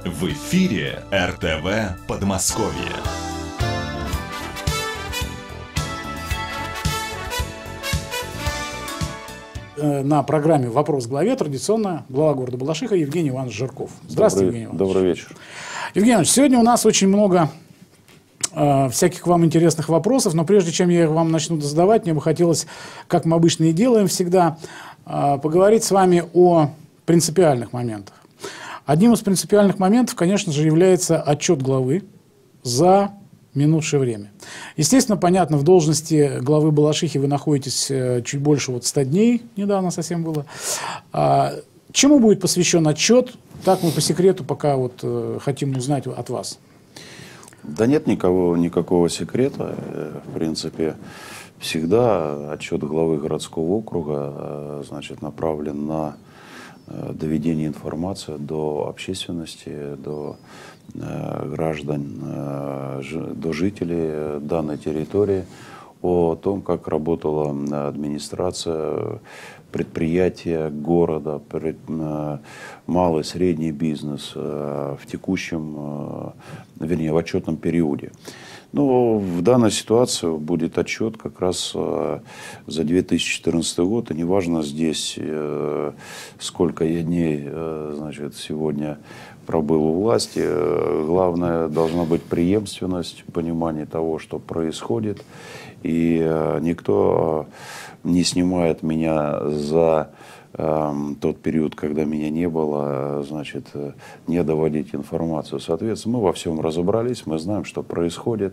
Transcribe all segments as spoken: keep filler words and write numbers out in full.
В эфире эр тэ вэ Подмосковье. На программе «Вопрос главе» традиционно глава города Балашиха Евгений Иванович Жирков. Здравствуйте, Добрый, Евгений Иванович. Добрый вечер. Евгений Иванович, сегодня у нас очень много э, всяких вам интересных вопросов, но прежде чем я их вам начну задавать, мне бы хотелось, как мы обычно и делаем всегда, э, поговорить с вами о принципиальных моментах. Одним из принципиальных моментов, конечно же, является отчет главы за минувшее время. Естественно, понятно, в должности главы Балашихи вы находитесь чуть больше вот ста дней, недавно совсем было. А, чему будет посвящен отчет? Так мы по секрету пока вот э, хотим узнать от вас. Да нет никого, никакого секрета. В принципе, всегда отчет главы городского округа значит, направлен на доведение информации до общественности, до граждан, до жителей данной территории о том, как работала администрация, предприятия города, малый, средний бизнес в текущем, вернее, в отчетном периоде. Но в данной ситуации будет отчет как раз за две тысячи четырнадцатый год, и неважно здесь, сколько я дней, значит, сегодня пробыл у власти, главное должна быть преемственность, понимание того, что происходит, и никто не снимает меня за тот период, когда меня не было, значит, не доводить информацию. Соответственно, мы во всем разобрались, мы знаем, что происходит.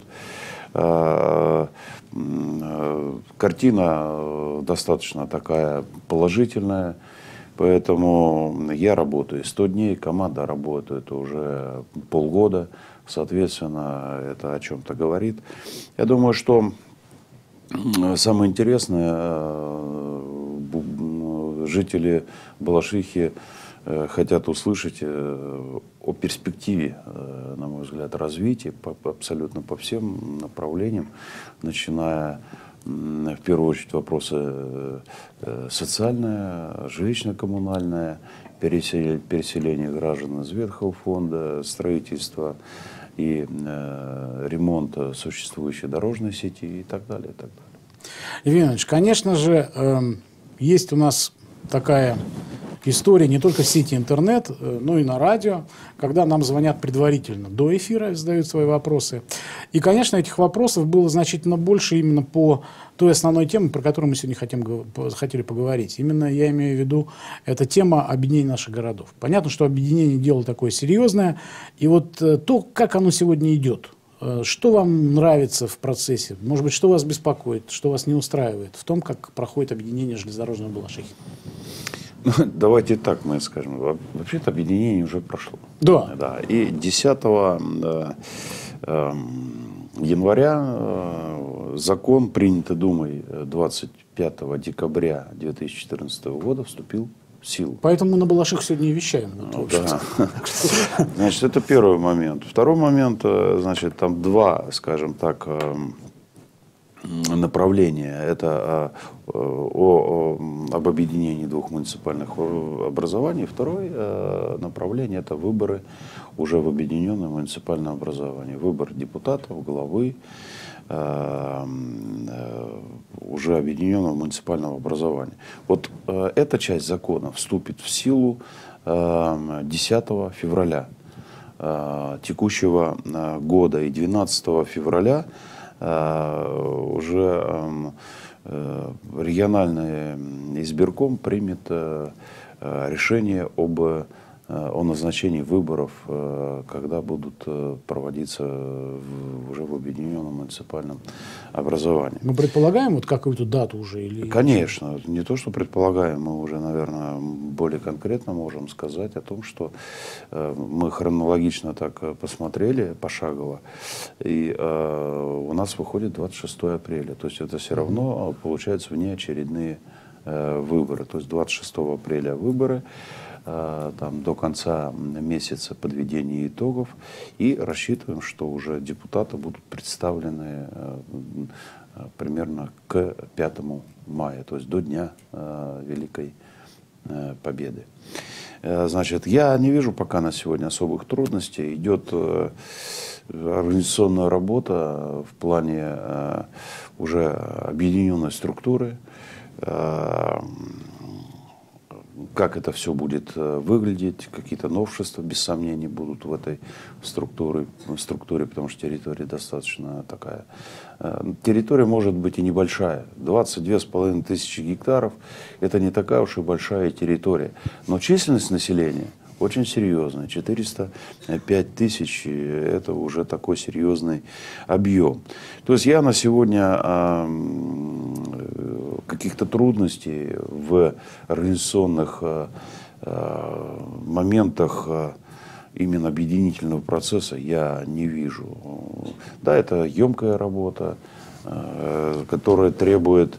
Картина достаточно такая положительная, поэтому я работаю сто дней, команда работает уже полгода, соответственно, это о чем-то говорит. Я думаю, что самое интересное, жители Балашихи хотят услышать о перспективе, на мой взгляд, развития по, абсолютно по всем направлениям, начиная в первую очередь вопросы социальные, жилищно-коммунальные, переселение, переселение граждан из ветхого фонда, строительство и э, ремонт существующей дорожной сети и так далее, и так далее. Евгений Иванович, конечно же, э, есть у нас такая история не только в сети интернет, но и на радио, когда нам звонят предварительно до эфира, задают свои вопросы. И, конечно, этих вопросов было значительно больше именно по той основной теме, про которую мы сегодня хотим, хотели поговорить. Именно я имею в виду, это тема объединения наших городов. Понятно, что объединение дело такое серьезное. И вот то, как оно сегодня идет, что вам нравится в процессе, может быть, что вас беспокоит, что вас не устраивает в том, как проходит объединение железнодорожного Балашихи? Ну, давайте так мы скажем. Вообще-то объединение уже прошло. Да. Да. И десятого января закон, принятый Думой двадцать пятого декабря две тысячи четырнадцатого года, вступил в силу. Поэтому мы на Балаших сегодня и вещаем. Ну, да. Значит, это первый момент. Второй момент, значит, там два, скажем так, направления. Это о, о, об объединении двух муниципальных образований. Второе направление – это выборы уже в объединенное муниципальное образование. Выбор депутатов, главы э, уже объединенного муниципального образования. Вот э, эта часть закона вступит в силу э, десятого февраля э, текущего э, года. И двенадцатого февраля уже региональный избирком примет решение об, о назначении выборов, когда будут проводиться уже в объединенном муниципальном образовании. Мы предполагаем вот какую-то дату уже? Или... Конечно. Не то, что предполагаем, мы уже, наверное, более конкретно можем сказать о том, что мы хронологично так посмотрели пошагово, и у нас выходит двадцать шестого апреля. То есть это все равно получается внеочередные выборы. То есть двадцать шестого апреля выборы, там, до конца месяца подведения итогов, и рассчитываем, что уже депутаты будут представлены примерно к пятому мая, то есть до Дня Великой Победы. Значит, я не вижу пока на сегодня особых трудностей. Идет организационная работа в плане уже объединенной структуры. Как это все будет выглядеть, какие-то новшества, без сомнений, будут в этой структуре, структуре, потому что территория достаточно такая. Территория может быть и небольшая. двадцать две с половиной тысячи гектаров – это не такая уж и большая территория. Но численность населения очень серьезная. четыреста пять тысяч – это уже такой серьезный объем. То есть я на сегодня каких-то трудностей в организационных моментах именно объединительного процесса я не вижу. Да, это емкая работа, которая требует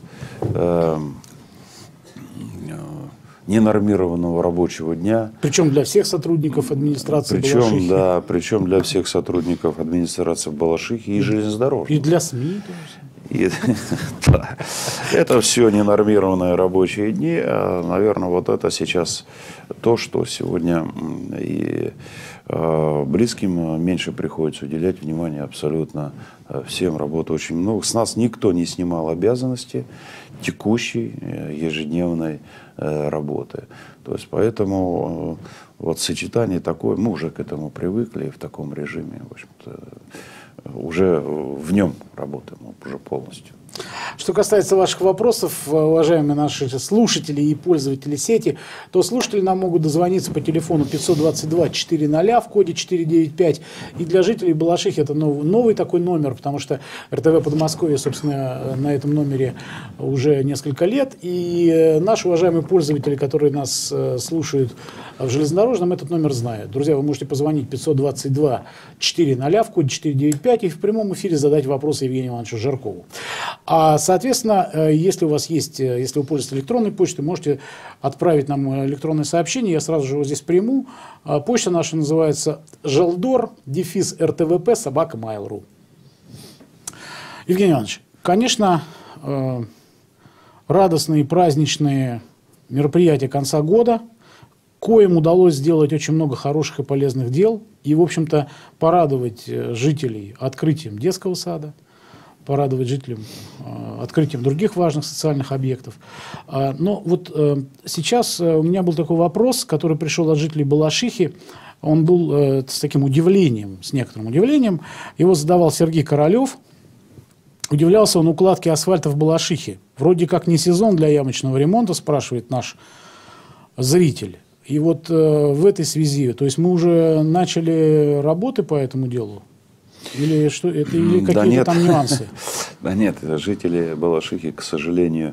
ненормированного рабочего дня. Причем для всех сотрудников администрации причем, Балашихи. Да, причем для всех сотрудников администрации Балашихи и, и железнодорожных. И для СМИ тоже. И, да, это все ненормированные рабочие дни. Наверное, вот это сейчас то, что сегодня и близким меньше приходится уделять внимание абсолютно всем. Работы очень много. С нас никто не снимал обязанности текущей ежедневной работы. То есть поэтому вот сочетание такое, мы уже к этому привыкли в таком режиме, в общем-то, уже в нем работаем уже полностью. Что касается ваших вопросов, уважаемые наши слушатели и пользователи сети, то слушатели нам могут дозвониться по телефону пятьсот двадцать два четыреста в коде четыреста девяносто пять. И для жителей Балашихи это новый, новый такой номер, потому что эр тэ вэ Подмосковье, собственно, на этом номере уже несколько лет. И наши уважаемые пользователи, которые нас слушают в железнодорожном, этот номер знают. Друзья, вы можете позвонить пятьсот двадцать два четыреста в коде четыреста девяносто пять и в прямом эфире задать вопросы Евгению Ивановичу Жаркову. А, соответственно, если у вас есть, если вы пользуетесь электронной почтой, можете отправить нам электронное сообщение, я сразу же его здесь приму. Почта наша называется желдор дефис эр тэ вэ пэ собака mail точка ру. Евгений Иванович, конечно, радостные праздничные мероприятия конца года, коим удалось сделать очень много хороших и полезных дел и, в общем-то, порадовать жителей открытием детского сада, порадовать жителям э, открытием других важных социальных объектов. А, но вот э, сейчас э, у меня был такой вопрос, который пришел от жителей Балашихи. Он был э, с таким удивлением, с некоторым удивлением. Его задавал Сергей Королев. Удивлялся он укладке асфальта в Балашихе. Вроде как не сезон для ямочного ремонта, спрашивает наш зритель. И вот э, в этой связи, то есть мы уже начали работы по этому делу? Или что это, или какие-то да там нюансы? Да нет, жители Балашихи, к сожалению,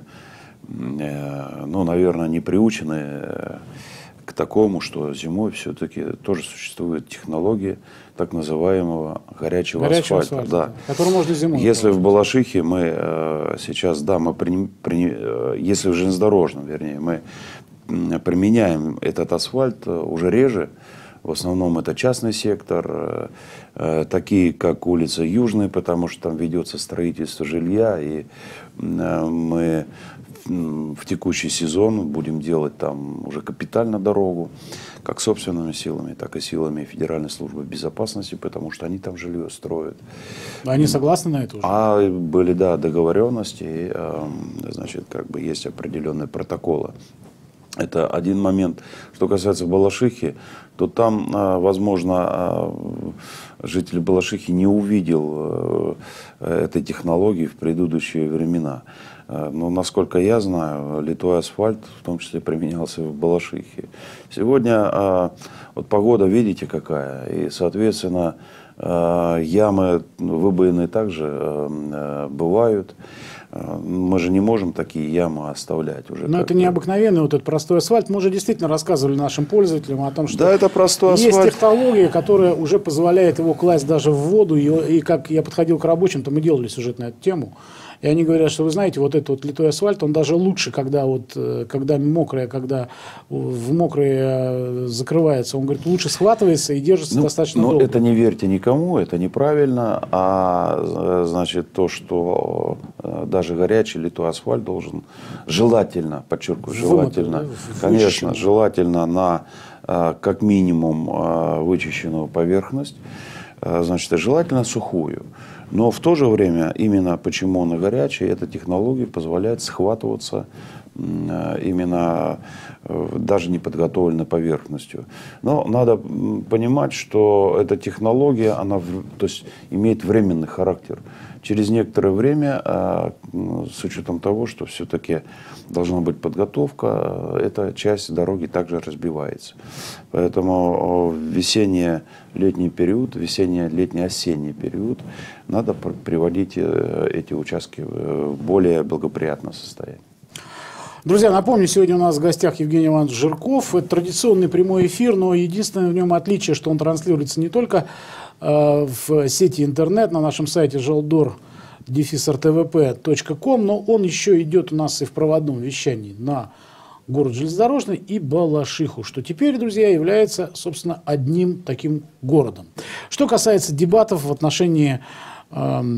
ну, наверное, не приучены к такому, что зимой все-таки тоже существует технология так называемого горячего, горячего асфальта. асфальта да. Который можно зимой. Если в Балашихе мы сейчас, да, мы при, при, если в железнодорожном, вернее, мы применяем этот асфальт уже реже. В основном это частный сектор, э, такие как улица Южная, потому что там ведется строительство жилья, и э, мы в, в текущий сезон будем делать там уже капитально дорогу, как собственными силами, так и силами Федеральной службы безопасности, потому что они там жилье строят. Они согласны на это уже? А были, да, договоренности, и, э, значит, как бы есть определенные протоколы. Это один момент. Что касается Балашихи, то там, возможно, житель Балашихи не увидел этой технологии в предыдущие времена. Но, насколько я знаю, литой асфальт в том числе применялся в Балашихе. Сегодня вот погода, видите, какая, и, соответственно, ямы, выбоины также бывают. Мы же не можем такие ямы оставлять уже. Но это необыкновенный вот этот простой асфальт. Мы уже действительно рассказывали нашим пользователям о том, что да, это простой есть асфальт. технология, которая уже позволяет его класть даже в воду. И, и как я подходил к рабочим, то мы делали сюжет на эту тему. И они говорят, что вы знаете, вот этот вот литой асфальт, он даже лучше, когда, вот, когда мокрое, когда в мокрое закрывается, он говорит, лучше схватывается и держится ну, достаточно но долго. Это не верьте никому, это неправильно. А значит, то, что даже горячий литой асфальт должен желательно, подчеркую, желательно, Вымотан, да? конечно, желательно на как минимум вычищенную поверхность, значит, желательно сухую. Но в то же время, именно почему она горячая, эта технология позволяет схватываться именно даже неподготовленной поверхностью. Но надо понимать, что эта технология, она то есть, имеет временный характер. Через некоторое время, с учетом того, что все-таки должна быть подготовка, эта часть дороги также разбивается. Поэтому весенне-летний период, весенне-летний-осенний период надо приводить эти участки в более благоприятное состояние. Друзья, напомню, сегодня у нас в гостях Евгений Иванович Жирков. Это традиционный прямой эфир, но единственное в нем отличие, что он транслируется не только э, в сети интернет, на нашем сайте желдор эр тэ вэ пэ точка ком, но он еще идет у нас и в проводном вещании на город железнодорожный и Балашиху, что теперь, друзья, является, собственно, одним таким городом. Что касается дебатов в отношении, э,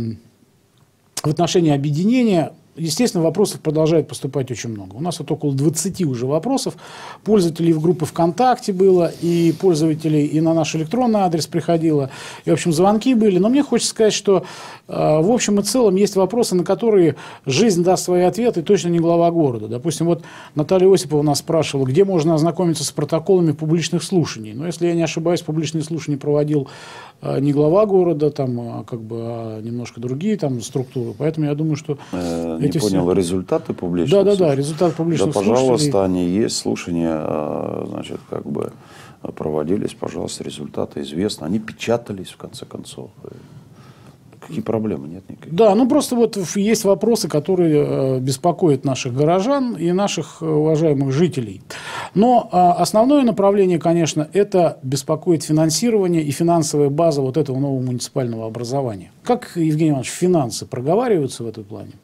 в отношении объединения, естественно, вопросов продолжает поступать очень много. У нас вот около двадцати уже вопросов. Пользователей в группе ВКонтакте было, и пользователей и на наш электронный адрес приходило, и, в общем, звонки были. Но мне хочется сказать, что э, в общем и целом есть вопросы, на которые жизнь даст свои ответы, и точно не глава города. Допустим, вот Наталья Осипова нас спрашивала, где можно ознакомиться с протоколами публичных слушаний. Но если я не ошибаюсь, публичные слушания проводил э, не глава города, там, а, как бы, а немножко другие там структуры. Поэтому я думаю, что... Не Эти понял, все... результаты публичных Да, да, да, результаты публичных да, пожалуйста, слушателей. Они есть, слушания, значит, как бы проводились, пожалуйста, результаты известны. Они печатались, в конце концов. Какие проблемы? Нет никаких. Да, ну просто вот есть вопросы, которые беспокоят наших горожан и наших уважаемых жителей. Но основное направление, конечно, это беспокоит финансирование и финансовая база вот этого нового муниципального образования. Как, Евгений Иванович, финансы проговариваются в этом плане?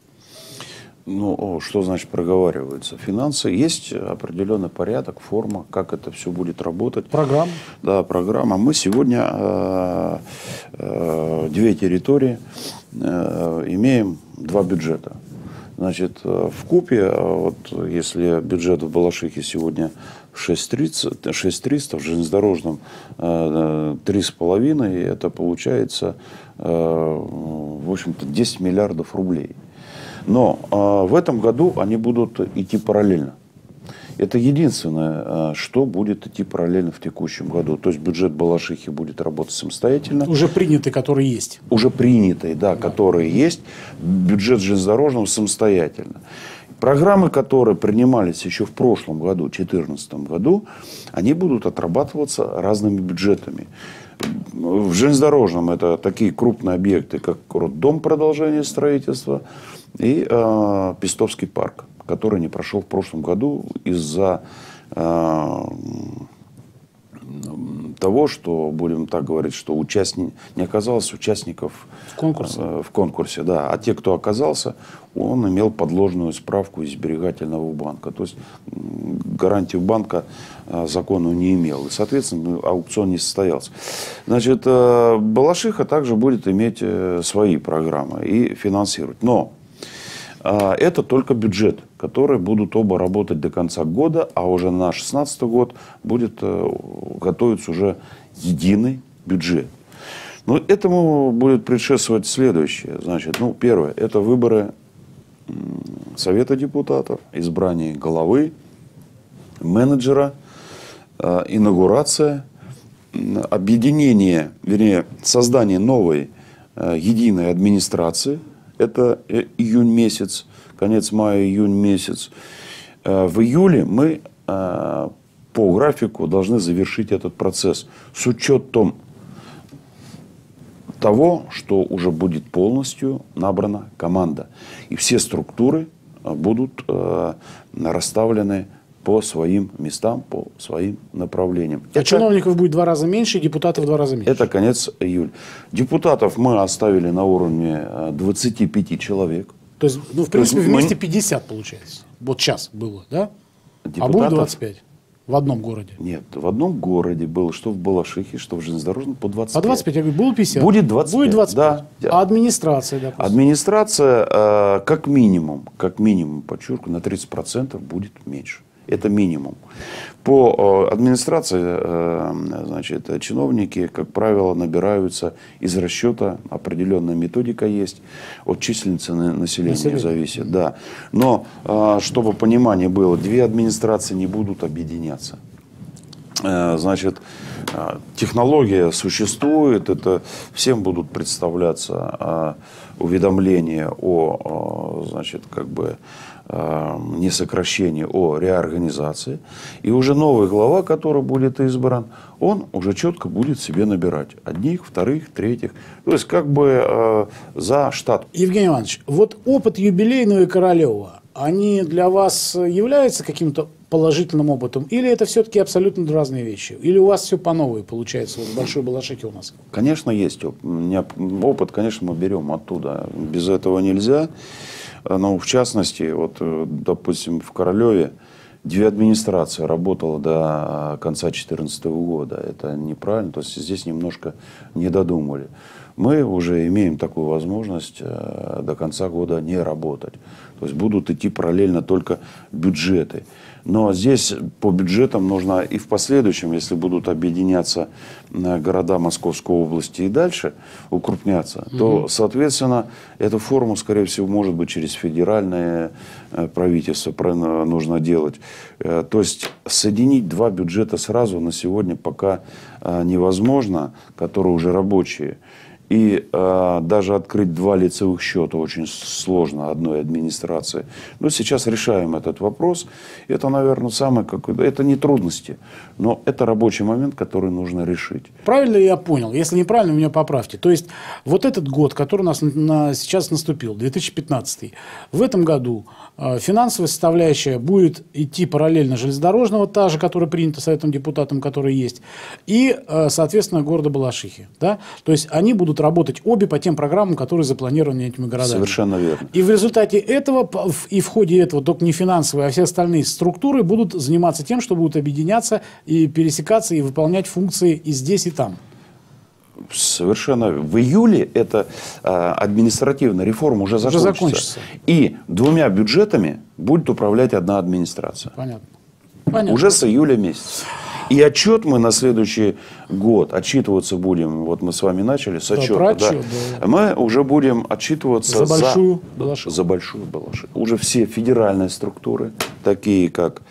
Ну, что значит проговариваются? Финансы. Есть определенный порядок, форма, как это все будет работать. Программа. Да, программа. Мы сегодня э, э, две территории э, имеем два бюджета. Значит, в купе, вот если бюджет в Балашихе сегодня шесть триста, в железнодорожном три с половиной, это получается, э, в общем-то, десять миллиардов рублей. Но э, в этом году они будут идти параллельно. Это единственное, э, что будет идти параллельно в текущем году. То есть бюджет Балашихи будет работать самостоятельно. Уже принятый, который есть. Уже принятый, да, да. который есть. Бюджет железнодорожного самостоятельно. Программы, которые принимались еще в прошлом году, в две тысячи четырнадцатом году, они будут отрабатываться разными бюджетами. В железнодорожном это такие крупные объекты, как роддом, продолжение строительства, и э, Пестовский парк, который не прошел в прошлом году из-за э, того, что, будем так говорить, что участник, не оказалось участников в конкурсе. Э, в конкурсе, да. А те, кто оказался, он имел подложную справку из сберегательного банка. То есть гарантию банка э, законную не имел. И, соответственно, аукцион не состоялся. Значит, э, Балашиха также будет иметь э, свои программы и финансировать. Но э, это только бюджет, которые будут оба работать до конца года, а уже на шестнадцатый год будет э, готовиться уже единый бюджет. Но этому будет предшествовать следующее. Значит, ну, первое, это выборы Совета депутатов, избрание главы, менеджера, э, инаугурация, объединение, вернее, создание новой э, единой администрации. Это июнь месяц, конец мая, июнь месяц. Э, в июле мы э, по графику должны завершить этот процесс с учетом того, что уже будет полностью набрана команда. И все структуры будут э, расставлены по своим местам, по своим направлениям. А это, чиновников будет в два раза меньше, и депутатов в два раза меньше. Это конец июля. Депутатов мы оставили на уровне двадцати пяти человек. То есть, ну, в принципе, вместе мы... пятьдесят получается. Вот сейчас было, да? Депутатов... А будет двадцать пять? В одном городе? Нет, в одном городе было, что в Балашихе, что в железнодорожном, по двадцать пять. По двадцать пять, я говорю, было пятьдесят. Будет двадцать пять. Будет двадцать пять. Да. А администрация, допустим? Администрация, э, как минимум, как минимум, подчеркиваю, на тридцать процентов будет меньше. Это минимум. По администрации, значит, чиновники, как правило, набираются из расчета, определенная методика есть, от численности населения Население. зависит. Да. Но, чтобы понимание было, две администрации не будут объединяться. Значит, технология существует, это всем будут представляться уведомления о, значит, как бы, не сокращении, о реорганизации. И уже новый глава, который будет избран, он уже четко будет себе набирать одних, вторых, третьих. То есть как бы э, за штат. Евгений Иванович, вот опыт юбилейного и Королева, они для вас являются каким-то положительным опытом? Или это все-таки абсолютно разные вещи? Или у вас все по новой получается? Вот в Большой Балашихе у нас. Конечно, есть опыт. Опыт, конечно, мы берем оттуда. Без этого нельзя. Но в частности, вот, допустим, в Королеве две администрации работало до конца две тысячи четырнадцатого года. Это неправильно. То есть здесь немножко не додумали. Мы уже имеем такую возможность до конца года не работать. То есть будут идти параллельно только бюджеты. Но здесь по бюджетам нужно и в последующем, если будут объединяться города Московской области и дальше укрупняться, угу. то, соответственно, эту форму, скорее всего, может быть, через федеральное правительство нужно делать. То есть соединить два бюджета сразу на сегодня пока невозможно, которые уже рабочие. И э, даже открыть два лицевых счета очень сложно одной администрации. Но сейчас решаем этот вопрос. Это, наверное, самое какое-то... Это не трудности, но это рабочий момент, который нужно решить. Правильно ли я понял? Если неправильно, меня поправьте. То есть вот этот год, который у нас на, сейчас наступил, две тысячи пятнадцатый, в этом году э, финансовая составляющая будет идти параллельно железнодорожного, та же, которая принята Советом депутатом, который есть, и, э, соответственно, города Балашихи. Да? То есть они будут работать обе по тем программам, которые запланированы этими городами. Совершенно верно. И в результате этого, и в ходе этого, только не финансовые, а все остальные структуры будут заниматься тем, что будут объединяться и пересекаться, и выполнять функции и здесь, и там. Совершенно. В июле эта а, административная реформа уже закончится. Уже закончится. И двумя бюджетами будет управлять одна администрация. Понятно. Понятно. Уже с июля месяца. И отчет мы на следующий год отчитываться будем. Вот мы с вами начали с отчета. Да, да. Отчет, да. Мы уже будем отчитываться за большую Балашиху. За большую Балашиху. Уже все федеральные структуры, такие как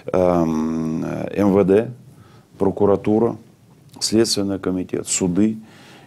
эм, эм вэ дэ, прокуратура, Следственный комитет, суды,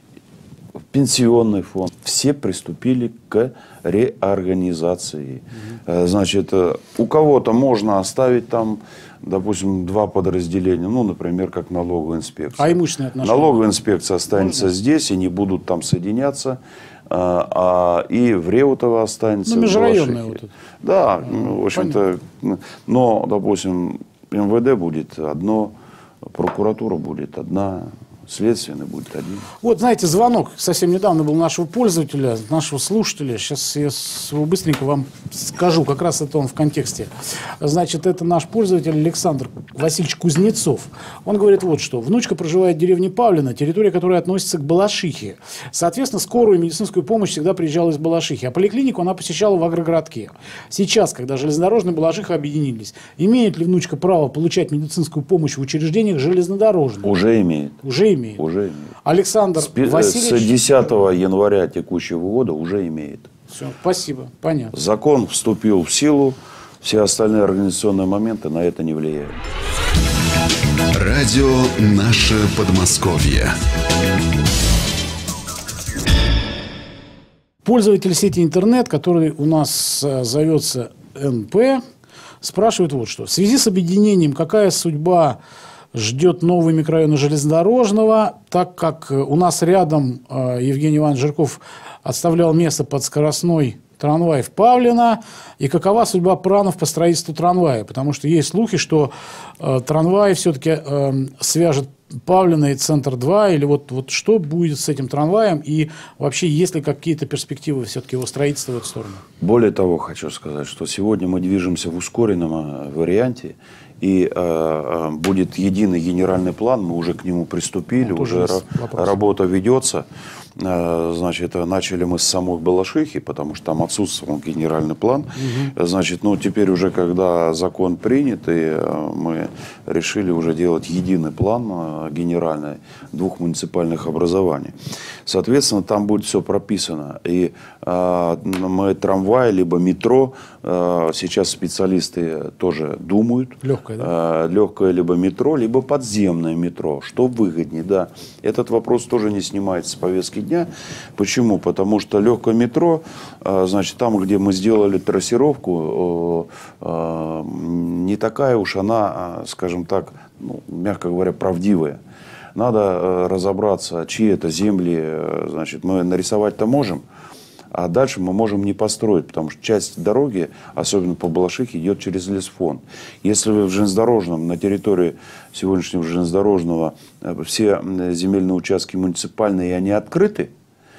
пенсионный фонд, все приступили к реорганизации. Угу. Значит, у кого-то можно оставить там, допустим, два подразделения, ну, например, как налоговая инспекция. А имущественные отношения? Налоговая инспекция останется можно? Здесь и не будут там соединяться, а, а и в Реутово останется. Ну, межрайонная вот это. Да, а, ну, в общем-то, но, допустим, эм вэ дэ будет одно, прокуратура будет одна, следственный будет один. Вот, знаете, звонок совсем недавно был нашего пользователя, нашего слушателя. Сейчас я быстренько вам скажу, как раз это он в контексте. Значит, это наш пользователь Александр Васильевич Кузнецов. Он говорит вот что. Внучка проживает в деревне Павлино, территория которой относится к Балашихе. Соответственно, скорую медицинскую помощь всегда приезжала из Балашихи. А поликлинику она посещала в агрогородке. Сейчас, когда железнодорожная Балашиха объединились, имеет ли внучка право получать медицинскую помощь в учреждениях железнодорожных? Уже имеет. Уже имеет. Уже имеет. Александр с, Васильевич... С десятого января текущего года уже имеет. Все, спасибо, понятно. Закон вступил в силу, все остальные организационные моменты на это не влияют. Радио «Наше Подмосковье». Пользователь сети интернет, который у нас а, зовется эн пэ, спрашивает вот что. В связи с объединением, какая судьба ждет новые микрорайоны железнодорожного, так как у нас рядом э, Евгений Иванович Жирков отставлял место под скоростной трамвай в Павлино, и какова судьба планов по строительству трамвая, потому что есть слухи, что э, трамвай все-таки э, свяжет Павлино и Центр два, или вот, вот что будет с этим трамваем, и вообще есть ли какие-то перспективы все-таки его строительства в эту сторону? Более того, хочу сказать, что сегодня мы движемся в ускоренном варианте, и э, будет единый генеральный план, мы уже к нему приступили, уже ра- работа ведется. Значит, начали мы с самой Балашихи, потому что там отсутствовал генеральный план. Угу. Значит, ну, теперь уже, когда закон принят, и мы решили уже делать единый план генеральный двух муниципальных образований. Соответственно, там будет все прописано. И э, мы трамвай, либо метро, э, сейчас специалисты тоже думают. Легкое, да? Э, легкое либо метро, либо подземное метро. Что выгоднее, да. Этот вопрос тоже не снимается с повестки дня. Почему? Потому что легкое метро, э, значит, там, где мы сделали трассировку, э, э, не такая уж она, скажем так, ну, мягко говоря, правдивая. Надо разобраться, чьи это земли, значит, мы нарисовать-то можем, а дальше мы можем не построить, потому что часть дороги, особенно по Балашихе, идет через лесфонд. Если в железнодорожном, на территории сегодняшнего железнодорожного все земельные участки муниципальные, и они открыты,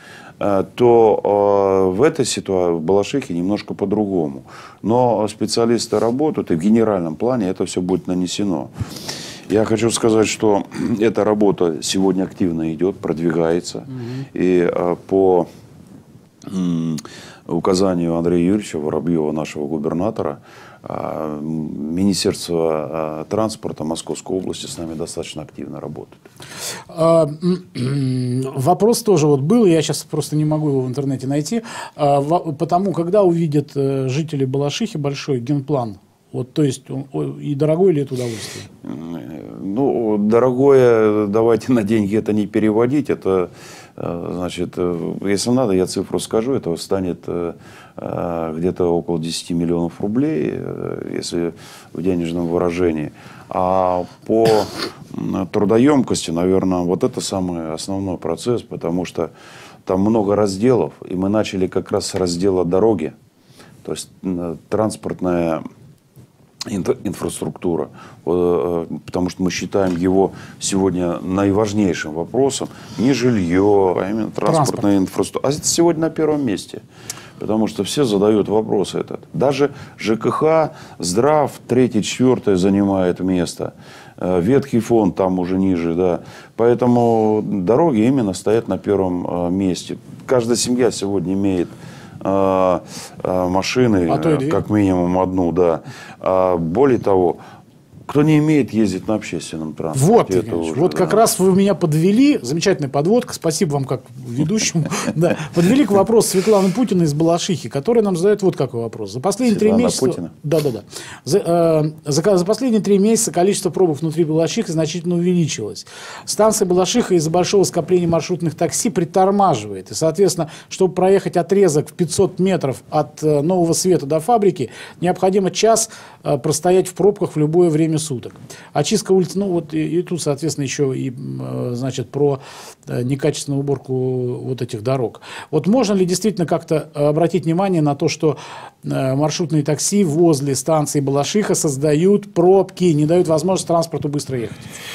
то в этой ситуации, в Балашихе, немножко по-другому. Но специалисты работают, и в генеральном плане это все будет нанесено. Я хочу сказать, что эта работа сегодня активно идет, продвигается. Угу. И а, по м, указанию Андрея Юрьевича Воробьева, нашего губернатора, а, Министерство а, транспорта Московской области с нами достаточно активно работает. А, вопрос тоже вот был, я сейчас просто не могу его в интернете найти. А, потому, когда увидят жители Балашихи большой генплан, вот, то есть, и дорогое ли это удовольствие? Ну, дорогое, давайте на деньги это не переводить. Это, значит, если надо, я цифру скажу, это станет где-то около десяти миллионов рублей, если в денежном выражении. А по трудоемкости, наверное, вот это самый основной процесс, потому что там много разделов, и мы начали как раз с раздела дороги, то есть транспортная инфраструктура, потому что мы считаем его сегодня наиважнейшим вопросом. Не жилье, а именно транспортная инфраструктура. А это сегодня на первом месте. Потому что все задают вопрос этот. Даже ЖКХ, Здрав, третье, четвертое занимает место. Ветхий фонд там уже ниже. Да. Поэтому дороги именно стоят на первом месте. Каждая семья сегодня имеет машины, а то как минимум одну, да. А более того, кто не имеет ездить на общественном транспорте. Вот, уже, вот да. как раз вы меня подвели, замечательная подводка, спасибо вам как ведущему, да, подвели к вопросу Светланы Путиной из Балашихи, которая нам задает вот какой вопрос. За последние три месяца... Да, да, да. За, э, за, за последние три месяца количество пробок внутри Балашихи значительно увеличилось. Станция Балашиха из-за большого скопления маршрутных такси притормаживает. И, соответственно, чтобы проехать отрезок в пятьсот метров от э, Нового Света до фабрики, необходимо час э, простоять в пробках в любое время суток. Очистка улиц, ну вот и, и тут, соответственно, еще и, значит, про некачественную уборку вот этих дорог. Вот можно ли действительно как-то обратить внимание на то, что маршрутные такси возле станции Балашиха создают пробки, не дают возможность транспорту быстро ехать?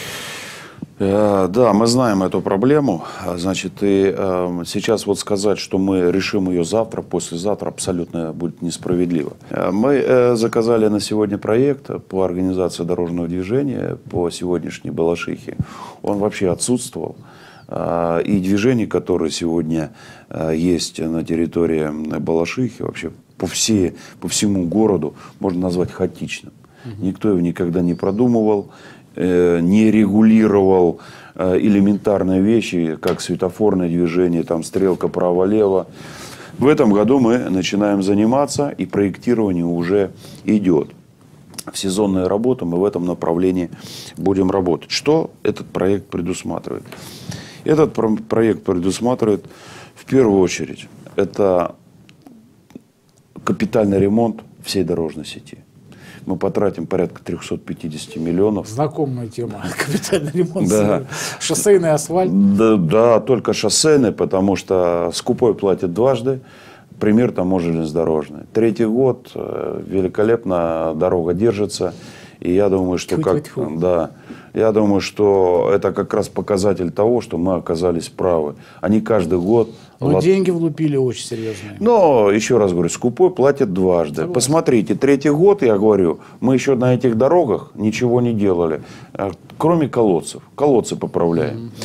Да, мы знаем эту проблему. Значит, и э, сейчас вот сказать, что мы решим ее завтра, послезавтра, абсолютно будет несправедливо. Мы э, заказали на сегодня проект по организации дорожного движения по сегодняшней Балашихе. Он вообще отсутствовал. Э, и движение, которое сегодня э, есть на территории Балашихи, вообще по, всей, по всему городу, можно назвать хаотичным. Угу. Никто его никогда не продумывал, не регулировал элементарные вещи, как светофорное движение, там стрелка право-лево. В этом году мы начинаем заниматься, и проектирование уже идет. В сезонные работы мы в этом направлении будем работать. Что этот проект предусматривает? Этот проект предусматривает в первую очередь это капитальный ремонт всей дорожной сети. Мы потратим порядка трехсот пятидесяти миллионов. Знакомая тема. Капитальный ремонт. Да. Шоссейный асфальт. Да, да, только шоссейный, потому что скупой платит дважды. Пример тому железнодорожный. Третий год великолепно дорога держится. И я думаю, что как, да, я думаю, что это как раз показатель того, что мы оказались правы. Они каждый год... Но лот... деньги влупили очень серьезные. Но, еще раз говорю, скупой платит дважды. Согласен. Посмотрите, третий год, я говорю, мы еще на этих дорогах ничего не делали, кроме колодцев. Колодцы поправляем. Mm-hmm.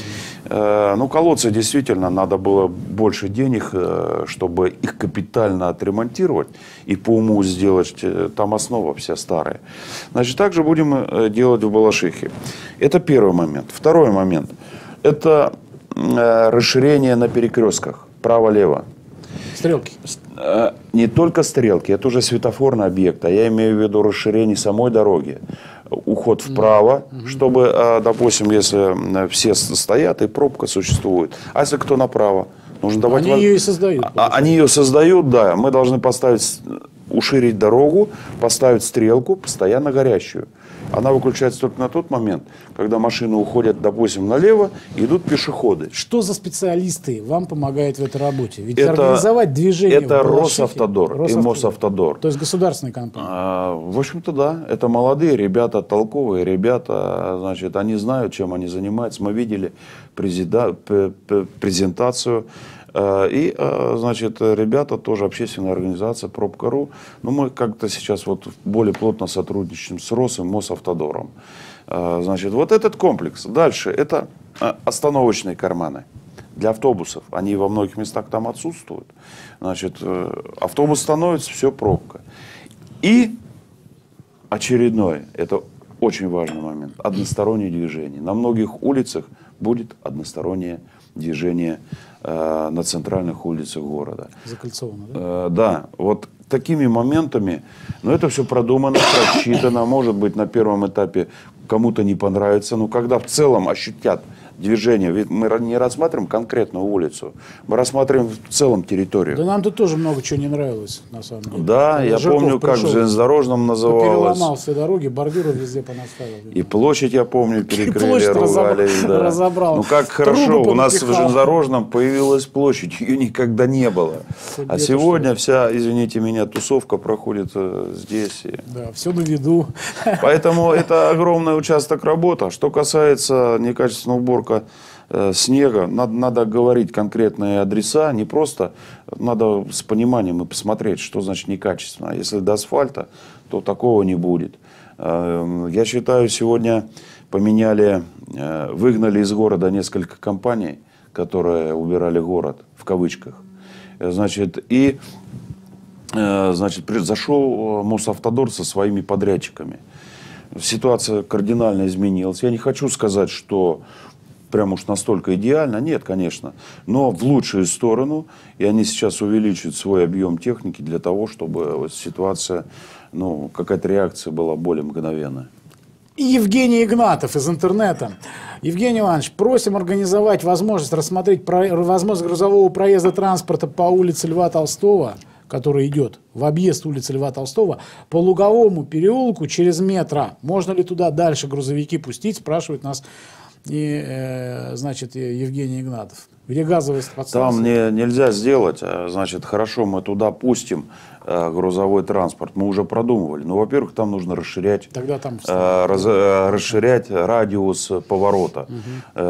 Ну, колодцы действительно надо было больше денег, чтобы их капитально отремонтировать и по уму сделать. Там основа вся старая. Значит, также будем делать в Балашихе. Это первый момент. Второй момент. Это расширение на перекрестках. Право-лево. Стрелки. Не только стрелки. Это уже светофорный объект. А я имею в виду расширение самой дороги. Уход вправо, mm-hmm. чтобы, допустим, если все стоят и пробка существует. А если кто направо? Нужно давать они воз... ее и создают. А, они ее создают, да. Мы должны поставить, уширить дорогу, поставить стрелку, постоянно горящую. Она выключается только на тот момент, когда машины уходят, допустим, налево, идут пешеходы. Что за специалисты вам помогают в этой работе? Ведь это, организовать движение это в Балашихе, Росавтодор, Росавтодор и Мосавтодор. То есть государственные компании. А, в общем-то, да. Это молодые ребята, толковые ребята. Значит, они знают, чем они занимаются. Мы видели презида... презентацию. И, значит, ребята тоже, общественная организация Пробка.ру. Но мы как-то сейчас вот более плотно сотрудничаем с Росом, Мосавтодором. Значит, вот этот комплекс. Дальше. Это остановочные карманы для автобусов. Они во многих местах там отсутствуют. Значит, автобус становится, все пробка. И очередной, это очень важный момент, одностороннее движение. На многих улицах будет одностороннее движение э, на центральных улицах города. Закольцовано, да? Э, да, вот такими моментами, но это все продумано, просчитано, может быть, на первом этапе кому-то не понравится, но когда в целом ощутят движение, ведь мы не рассматриваем конкретную улицу, мы рассматриваем в целом территорию. Да нам тут тоже много чего не нравилось, на самом деле. Да, Когда я Жирков помню, как в пришел, железнодорожном называлось. переломал все дороги, бордюры везде понаставил. И площадь, я помню, перекрыли, площадь ругались. Да. разобрал. Ну как хорошо, Трубы у нас в понапихал. железнодорожном появилась площадь, ее никогда не было. А сегодня вся, извините меня, тусовка проходит здесь. Да, все на виду. Поэтому это огромный участок работы. Что касается некачественной уборки снега, надо, надо говорить конкретные адреса, не просто, надо с пониманием и посмотреть, что значит некачественно. Если до асфальта, то такого не будет. Я считаю, сегодня поменяли, выгнали из города несколько компаний, которые убирали город, в кавычках. Значит, и значит, зашел Мосавтодор со своими подрядчиками. Ситуация кардинально изменилась. Я не хочу сказать, что прям уж настолько идеально. Нет, конечно. Но в лучшую сторону. И они сейчас увеличивают свой объем техники для того, чтобы ситуация, ну, какая-то реакция была более мгновенная. И Евгений Игнатов из интернета. Евгений Иванович, просим организовать возможность рассмотреть про... возможность грузового проезда транспорта по улице Льва Толстого, который идет в объезд улицы Льва Толстого, по Луговому переулку через метро. Можно ли туда дальше грузовики пустить, спрашивает нас и, э, значит, Евгений Игнатов. Где газовая подстанция? Там не, нельзя сделать. Значит, хорошо, мы туда пустим э, грузовой транспорт. Мы уже продумывали. Но, во-первых, там нужно расширять, Тогда там э, раз, э, расширять радиус поворота. Угу.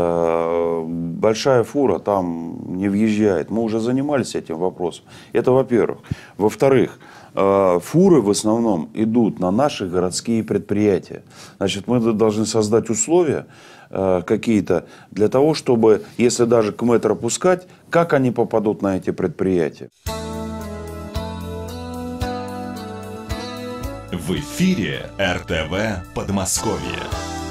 Э, большая фура там не въезжает. Мы уже занимались этим вопросом. Это, во-первых. Во-вторых, э, фуры в основном идут на наши городские предприятия. Значит, мы должны создать условия какие-то для того, чтобы, если даже к метро пускать, как они попадут на эти предприятия. В эфире эр тэ вэ Подмосковье.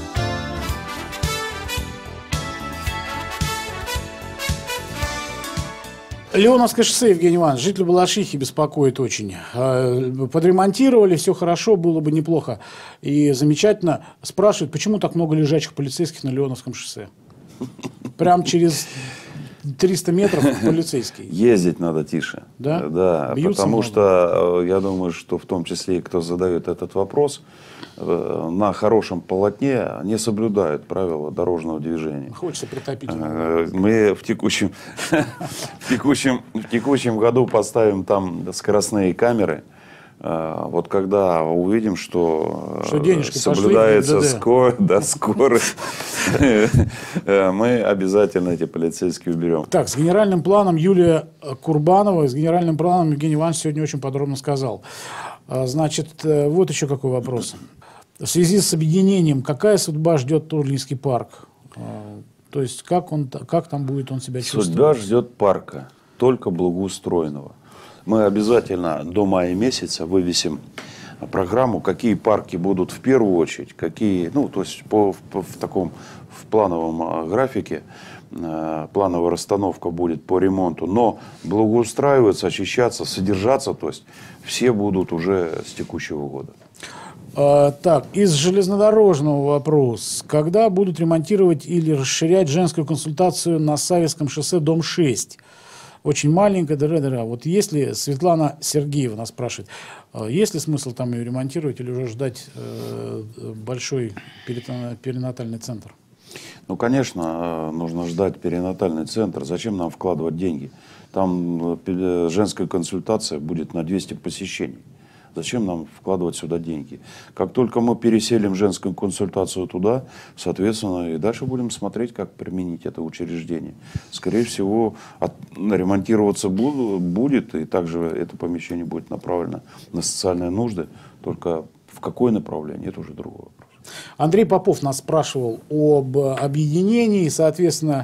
Леоновское шоссе, Евгений Иванович, жители Балашихи беспокоит очень. Подремонтировали, все хорошо, было бы неплохо и замечательно. Спрашивают, почему так много лежачих полицейских на Леоновском шоссе? Прям через триста метров полицейский. Ездить надо тише. Да? Да, Бьются потому много. что я думаю, что в том числе и кто задает этот вопрос, на хорошем полотне не соблюдают правила дорожного движения. Хочется притопить. Мы в текущем, в текущем, в текущем году поставим там скоростные камеры. Вот когда увидим, что, что соблюдается скор, да, скорость, мы обязательно эти полицейские уберем. Так, с генеральным планом Юлия Курбанова, с генеральным планом Евгений Иванович сегодня очень подробно сказал. Значит, вот еще какой вопрос. В связи с объединением, какая судьба ждет Турлинский парк? То есть как, он, как там будет он себя чувствовать? Судьба ждет парка, только благоустроенного. Мы обязательно до мая месяца вывесим программу, какие парки будут в первую очередь, какие, ну, то есть по, по в таком в плановом графике, э, плановая расстановка будет по ремонту, но благоустраиваться, очищаться, содержаться, то есть все будут уже с текущего года. А, так, из железнодорожного вопрос. Когда будут ремонтировать или расширять женскую консультацию на Саввинском шоссе, дом шесть? Очень маленькая, дыра-дыра. Вот если, Светлана Сергеева нас спрашивает, есть ли смысл там ее ремонтировать или уже ждать э, большой перинатальный центр? Ну, конечно, нужно ждать перинатальный центр. Зачем нам вкладывать деньги? Там женская консультация будет на двести посещений. Зачем нам вкладывать сюда деньги? Как только мы переселим женскую консультацию туда, соответственно, и дальше будем смотреть, как применить это учреждение. Скорее всего, от, ремонтироваться буд, будет, и также это помещение будет направлено на социальные нужды. Только в какое направление, это уже другой вопрос. Андрей Попов нас спрашивал об объединении, соответственно,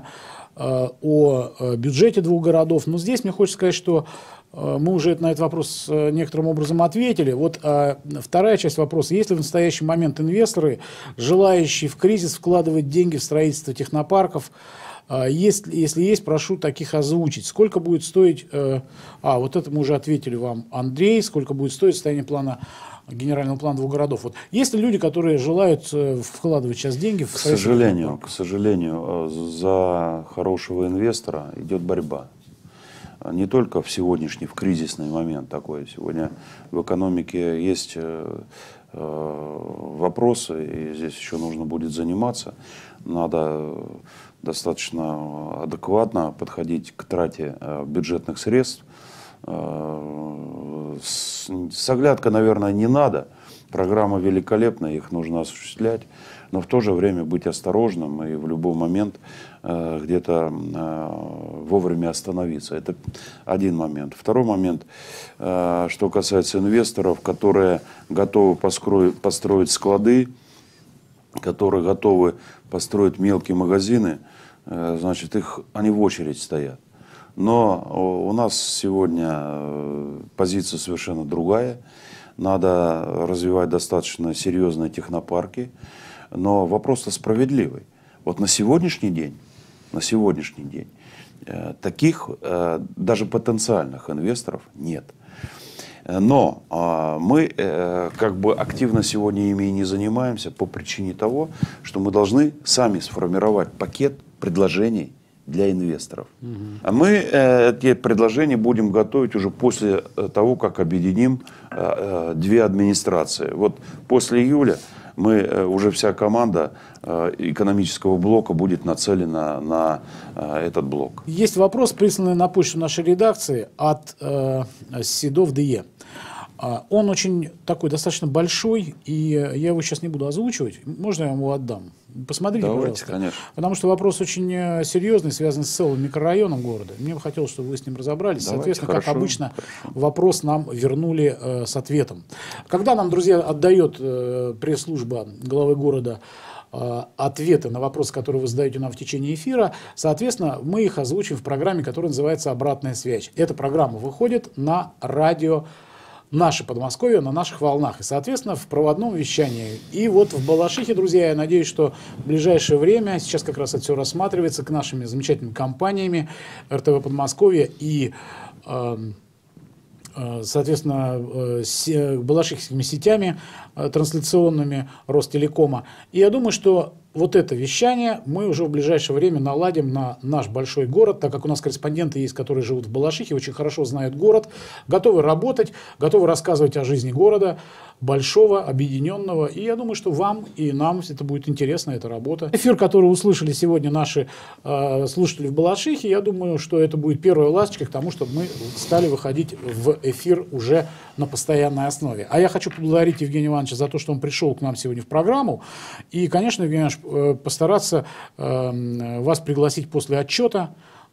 о бюджете двух городов. Но здесь мне хочется сказать, что мы уже на этот вопрос некоторым образом ответили. Вот а, вторая часть вопроса. Есть ли в настоящий момент инвесторы, желающие в кризис вкладывать деньги в строительство технопарков? А, есть, если есть, прошу таких озвучить. Сколько будет стоить... А, а, вот это мы уже ответили вам, Андрей. Сколько будет стоить состояние плана, генерального плана двух городов? Вот. Есть ли люди, которые желают вкладывать сейчас деньги в к сожалению, к сожалению, за хорошего инвестора идет борьба. Не только в сегодняшний, в кризисный момент такой. Сегодня в экономике есть э, вопросы, и здесь еще нужно будет заниматься. Надо достаточно адекватно подходить к трате э, бюджетных средств. Э, с, с оглядкой, наверное, не надо. Программа великолепна, их нужно осуществлять. Но в то же время быть осторожным и в любой момент э, где-то э, вовремя остановиться. Это один момент. Второй момент, э, что касается инвесторов, которые готовы построить, построить склады, которые готовы построить мелкие магазины, э, значит, их, они в очередь стоят. Но у нас сегодня позиция совершенно другая. Надо развивать достаточно серьезные технопарки. Но вопрос-то справедливый. Вот на сегодняшний день, на сегодняшний день э, таких э, даже потенциальных инвесторов нет. Но э, мы э, как бы активно сегодня ими и не занимаемся по причине того, что мы должны сами сформировать пакет предложений для инвесторов. Угу. А мы э, эти предложения будем готовить уже после того, как объединим э, э, две администрации. Вот после июля мы, уже вся команда экономического блока будет нацелена на этот блок. Есть вопрос, присланный на почту нашей редакции от э, Седов ДЕ. Он очень такой достаточно большой, и я его сейчас не буду озвучивать. Можно я его отдам? Посмотрите, Давайте, пожалуйста. Конечно. Потому что вопрос очень серьезный, связан с целым микрорайоном города. Мне бы хотелось, чтобы вы с ним разобрались. Давайте, соответственно, хорошо, как обычно, хорошо. Вопрос нам вернули э, с ответом. Когда нам, друзья, отдает э, пресс-служба главы города э, ответы на вопросы, которые вы задаете нам в течение эфира, соответственно, мы их озвучим в программе, которая называется «Обратная связь». Эта программа выходит на радио «Наше Подмосковье», на наших волнах. И, соответственно, в проводном вещании. И вот в Балашихе, друзья, я надеюсь, что в ближайшее время, сейчас как раз это все рассматривается, к нашими замечательными компаниями эр тэ вэ Подмосковье и, э, э, соответственно, э, балашихскими сетями э, трансляционными Ростелекома. И я думаю, что вот это вещание мы уже в ближайшее время наладим на наш большой город, так как у нас корреспонденты есть, которые живут в Балашихе, очень хорошо знают город, готовы работать, готовы рассказывать о жизни города, большого, объединенного. И я думаю, что вам и нам это будет интересно, эта работа. Эфир, который услышали сегодня наши э, слушатели в Балашихе, я думаю, что это будет первая ласточка к тому, чтобы мы стали выходить в эфир уже на постоянной основе. А я хочу поблагодарить Евгения Ивановича за то, что он пришел к нам сегодня в программу. И, конечно, Евгений Иванович, постараться э, вас пригласить после отчета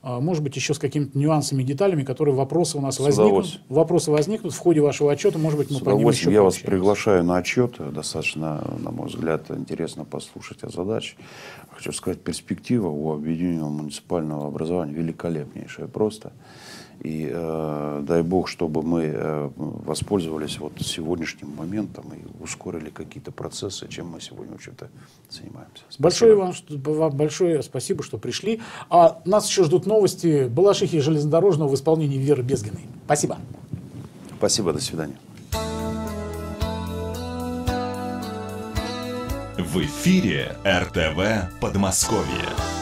а, может быть, еще с какими-то нюансами, деталями, которые вопросы у нас С возникнут. удовольствием. Вопросы возникнут в ходе вашего отчета, может быть, мы С по ним еще удовольствием. Я вас пообщаемся. приглашаю на отчет. Достаточно, на мой взгляд, интересно послушать о задаче. Хочу сказать, перспектива у объединенного муниципального образования великолепнейшая просто. И э, дай бог, чтобы мы э, воспользовались вот сегодняшним моментом и ускорили какие-то процессы, чем мы сегодня, в общем-то, занимаемся. Спасибо. Большое вам, что- вам большое спасибо, что пришли. А нас еще ждут новости Балашихи железнодорожного в исполнении Веры Безгиной. Спасибо. Спасибо, до свидания. В эфире эр тэ вэ Подмосковье.